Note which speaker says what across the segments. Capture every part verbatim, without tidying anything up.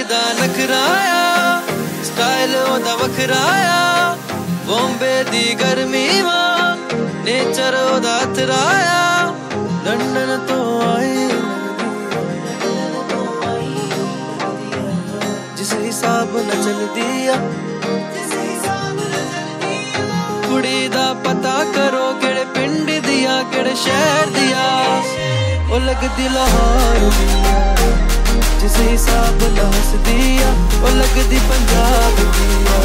Speaker 1: दा नखराया स्टाइल ओदा वखराया बॉम्बे दी गर्मी वांग नेचर ओदा थराया लंदन तो आई जिस हिसाब न चल दिया कुड़ी दा पता करो केड़े पिंड दिया केड़े शहर दिया ओ लगदी लाहौर दिया जिस हिसाब न हस दिया ओ लगदी पंजाब दिया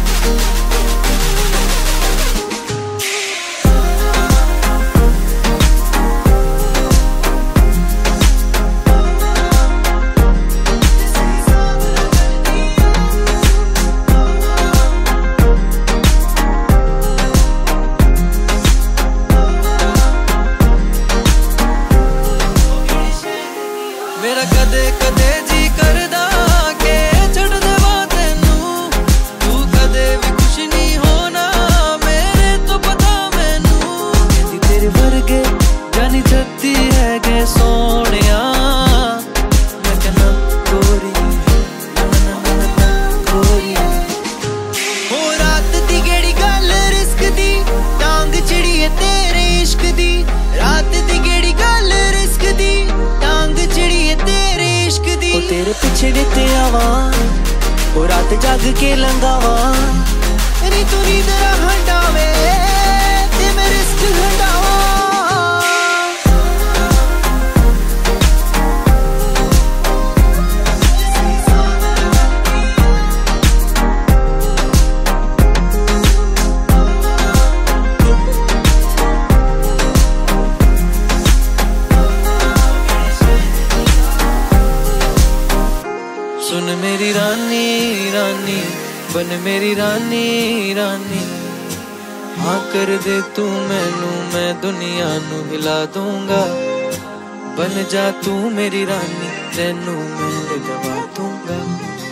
Speaker 1: मेरा कदे कदे जी करदा के छड़ देवा तेनू तू कदे भी खुश नहीं होना मेरे तो पता मैनू कहती तेरे वर्गे जानी जगती है के सोनिया मैं कहना गोरी गोरी हो रात दी केड़ी गल रिस्क दी टांग चिड़ी है तेरे इश्क दी रात दी केड़ी गल रिस्क दी टांग चिड़ी है तेरे इश्क दी ओ तेरे पीछे देते आवा ओ रात जाग के लंगावा नी तू नींद हटावे ते मैं रिस्क हटावा सुन मेरी रानी रानी बन मेरी रानी रानी हाँ कर दे तू मैनू मैं दुनिया नू हिला दूंगा बन जा तू मेरी रानी तेनू मैं ले जवा दूंगा।